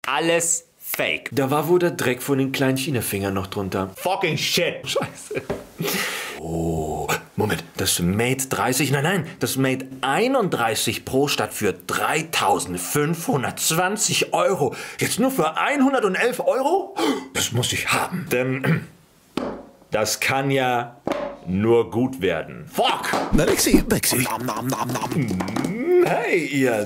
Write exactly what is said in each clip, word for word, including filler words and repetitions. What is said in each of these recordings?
Alles fake. Da war wohl der Dreck von den kleinen Chinafingern noch drunter. Fucking shit. Scheiße. Oh, Moment, das Mate dreißig, nein, nein, das Mate einunddreißig Pro statt für dreitausendfünfhundertzwanzig Euro. Jetzt nur für hundertelf Euro? Das muss ich haben, denn das kann ja nur gut werden. Fuck! Na, Lexi, Lexi. Hey, ihr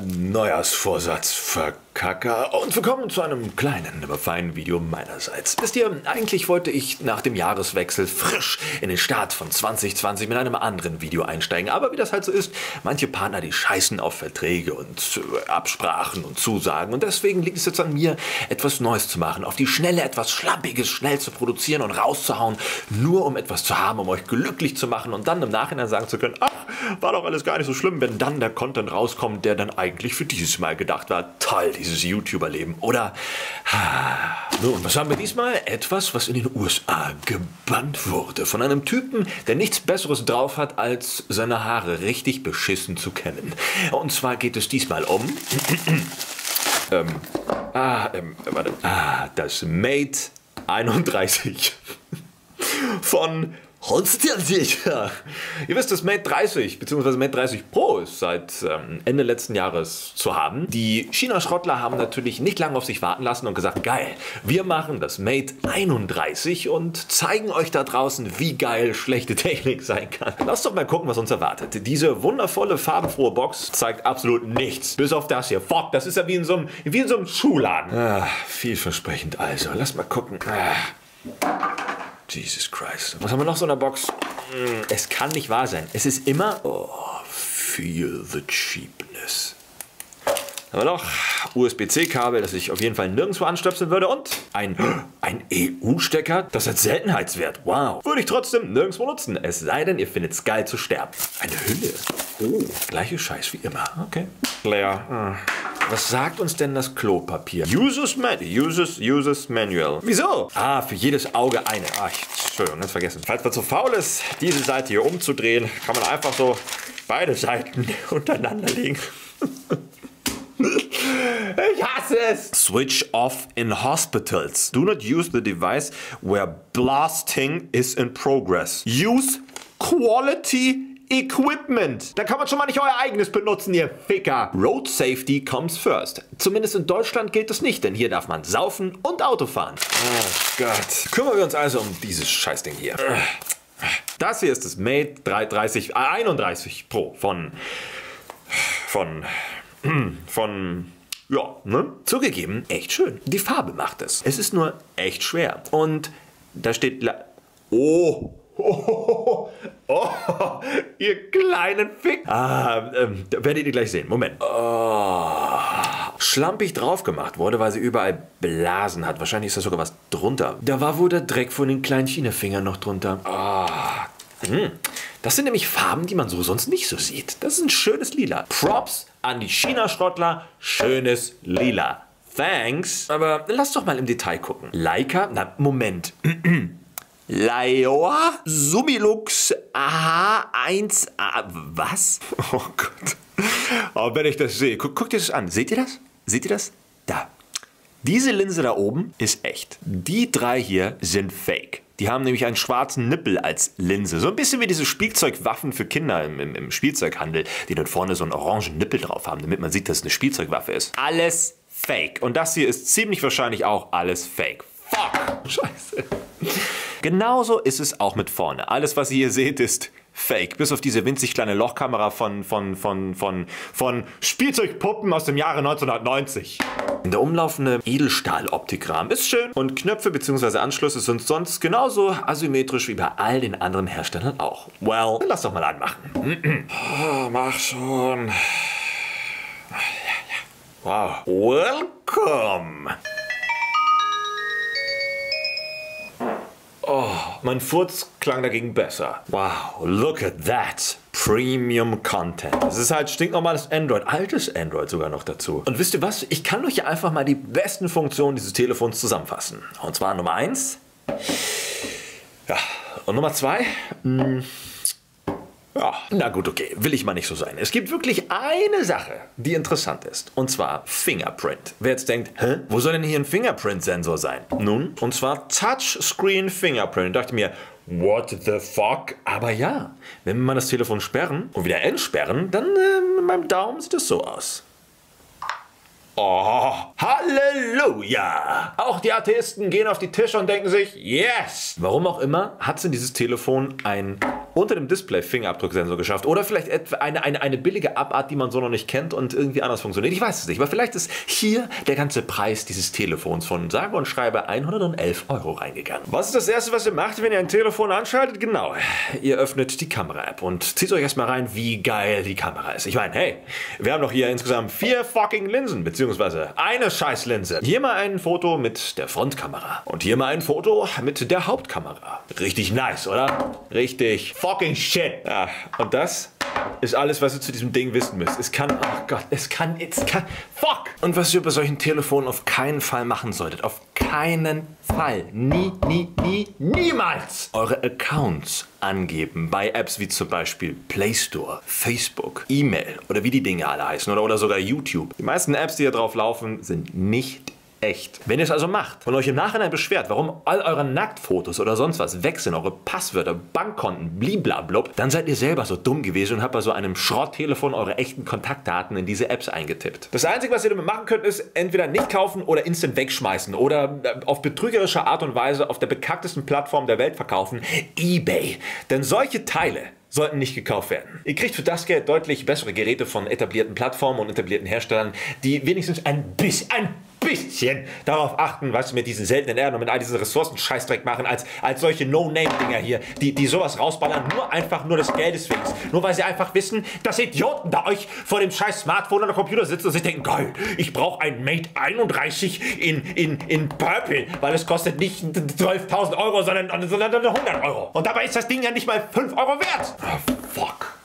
Neujahrsvorsatzverkacker und willkommen zu einem kleinen, aber feinen Video meinerseits. Wisst ihr, eigentlich wollte ich nach dem Jahreswechsel frisch in den Start von zwanzig zwanzig mit einem anderen Video einsteigen. Aber wie das halt so ist, manche Partner, die scheißen auf Verträge und Absprachen und Zusagen. Und deswegen liegt es jetzt an mir, etwas Neues zu machen, auf die Schnelle etwas Schlampiges schnell zu produzieren und rauszuhauen, nur um etwas zu haben, um euch glücklich zu machen und dann im Nachhinein sagen zu können, ach, war doch alles gar nicht so schlimm, wenn dann der Content rauskommt, der dann eigentlich für dieses Mal gedacht war. Toll, dieses YouTuber-Leben, oder? Nun, was haben wir diesmal? Etwas, was in den U S A gebannt wurde. Von einem Typen, der nichts Besseres drauf hat, als seine Haare richtig beschissen zu kennen. Und zwar geht es diesmal um... ähm, ah, ähm, warte. Ah, das Mate einunddreißig von... Holztiersicher. Ihr wisst, das Mate dreißig bzw. Mate dreißig Pro ist seit ähm, Ende letzten Jahres zu haben. Die China-Schrottler haben natürlich nicht lange auf sich warten lassen und gesagt, geil, wir machen das Mate einunddreißig und zeigen euch da draußen, wie geil schlechte Technik sein kann. Lasst doch mal gucken, was uns erwartet. Diese wundervolle, farbenfrohe Box zeigt absolut nichts. Bis auf das hier. Fuck, das ist ja wie in so einem, wie in so einem Schuhladen. Ah, vielversprechend also. Lass mal gucken. Ah. Jesus Christ. Was haben wir noch so in der Box? Es kann nicht wahr sein. Es ist immer... Oh, feel the cheapness. Haben wir noch U S B C Kabel, das ich auf jeden Fall nirgendwo anstöpseln würde. Und ein, ein E U-Stecker, das hat Seltenheitswert. Wow. Würde ich trotzdem nirgendwo nutzen. Es sei denn, ihr findet es geil zu sterben. Eine Hülle. Oh, gleiche Scheiß wie immer. Okay. Leer. Hm. Was sagt uns denn das Klopapier? Users, Man Users, Users Manual. Wieso? Ah, für jedes Auge eine. Ach, Entschuldigung, ganz vergessen. Falls man zu faul ist, diese Seite hier umzudrehen, kann man einfach so beide Seiten untereinander legen. Ich hasse es! Switch off in hospitals. Do not use the device where blasting is in progress. Use quality Equipment. Da kann man schon mal nicht euer eigenes benutzen, ihr Ficker. Road Safety comes first. Zumindest in Deutschland gilt es nicht, denn hier darf man saufen und Auto fahren. Oh Gott. Kümmern wir uns also um dieses Scheißding hier. Das hier ist das Mate dreißig, einunddreißig Pro von... von... von... ja, ne? Zugegeben, echt schön. Die Farbe macht es. Es ist nur echt schwer. Und da steht... La oh... Oh, oh, oh, ihr kleinen Fick. Ah, ähm, werdet ihr gleich sehen. Moment. Oh, schlampig drauf gemacht wurde, weil sie überall Blasen hat. Wahrscheinlich ist da sogar was drunter. Da war wohl der Dreck von den kleinen Chinafingern noch drunter. Oh, hm. Das sind nämlich Farben, die man so sonst nicht so sieht. Das ist ein schönes Lila. Props an die China-Schrottler. Schönes Lila. Thanks. Aber lass doch mal im Detail gucken. Leica? Na, Moment. Laowa Sumilux A H eins A. Was? Oh Gott. Oh, wenn ich das sehe. Guck, guckt ihr das an. Seht ihr das? Seht ihr das? Da. Diese Linse da oben ist echt. Die drei hier sind fake. Die haben nämlich einen schwarzen Nippel als Linse. So ein bisschen wie diese Spielzeugwaffen für Kinder im, im, im Spielzeughandel, die dann vorne so einen orangen Nippel drauf haben, damit man sieht, dass es eine Spielzeugwaffe ist. Alles fake. Und das hier ist ziemlich wahrscheinlich auch alles fake. Fuck. Scheiße. Genauso ist es auch mit vorne. Alles, was ihr hier seht, ist fake. Bis auf diese winzig kleine Lochkamera von, von, von, von, von Spielzeugpuppen aus dem Jahre neunzehnhundertneunzig. Der umlaufende Edelstahl-Optikrahmen ist schön und Knöpfe bzw. Anschlüsse sind sonst genauso asymmetrisch wie bei all den anderen Herstellern auch. Well, lass doch mal anmachen. Oh, mach schon. Wow. Welcome. Oh, mein Furz klang dagegen besser. Wow, look at that. Premium Content. Das ist halt stinknormales Android. Altes Android sogar noch dazu. Und wisst ihr was? Ich kann euch ja einfach mal die besten Funktionen dieses Telefons zusammenfassen. Und zwar Nummer eins. Ja, und Nummer zwei. Mh, Ja, na gut, okay, will ich mal nicht so sein. Es gibt wirklich eine Sache, die interessant ist, und zwar Fingerprint. Wer jetzt denkt, hä, wo soll denn hier ein Fingerprint-Sensor sein? Nun, und zwar Touchscreen Fingerprint. Da dachte ich mir, what the fuck? Aber ja, wenn wir mal das Telefon sperren und wieder entsperren, dann äh, mit meinem Daumen sieht es so aus. Oh, Halleluja! Auch die Atheisten gehen auf die Tische und denken sich, yes! Warum auch immer, hat es in dieses Telefon ein unter dem Display Fingerabdrucksensor geschafft. Oder vielleicht etwa eine, eine, eine billige Abart, die man so noch nicht kennt und irgendwie anders funktioniert. Ich weiß es nicht, aber vielleicht ist hier der ganze Preis dieses Telefons von sage und schreibe hundertelf Euro reingegangen. Was ist das Erste, was ihr macht, wenn ihr ein Telefon anschaltet? Genau, ihr öffnet die Kamera-App und zieht euch erstmal rein, wie geil die Kamera ist. Ich meine, hey, wir haben doch hier insgesamt vier fucking Linsen, beziehungsweise eine Scheißlinse. Hier mal ein Foto mit der Frontkamera und hier mal ein Foto mit der Hauptkamera. Richtig nice, oder? Richtig fucking shit. Ja, und das ist alles, was ihr zu diesem Ding wissen müsst. Es kann, oh Gott, es kann, es kann, fuck! Und was ihr bei solchen Telefonen auf keinen Fall machen solltet, auf keinen Fall, nie, nie, nie, niemals eure Accounts angeben bei Apps wie zum Beispiel Play Store, Facebook, E-Mail oder wie die Dinge alle heißen oder, oder sogar YouTube. Die meisten Apps, die hier drauf laufen, sind nicht echt. Wenn ihr es also macht und euch im Nachhinein beschwert, warum all eure Nacktfotos oder sonst was weg sind, eure Passwörter, Bankkonten, bliblablub, dann seid ihr selber so dumm gewesen und habt bei so einem Schrotttelefon eure echten Kontaktdaten in diese Apps eingetippt. Das Einzige, was ihr damit machen könnt, ist entweder nicht kaufen oder instant wegschmeißen oder auf betrügerische Art und Weise auf der bekanntesten Plattform der Welt verkaufen, eBay. Denn solche Teile sollten nicht gekauft werden. Ihr kriegt für das Geld deutlich bessere Geräte von etablierten Plattformen und etablierten Herstellern, die wenigstens ein bisschen, ein bisschen darauf achten, was sie mit diesen seltenen Erden und mit all diesen Ressourcen Scheißdreck machen, als, als solche No-Name-Dinger hier, die, die sowas rausballern, nur einfach nur des Geldes wegen. Nur weil sie einfach wissen, dass Idioten da euch vor dem scheiß Smartphone oder Computer sitzen und sich denken, geil, ich brauche ein Mate einunddreißig in, in, in Purple, weil es kostet nicht zwölftausend Euro, sondern, sondern hundert Euro. Und dabei ist das Ding ja nicht mal fünf Euro wert. Oh, fuck.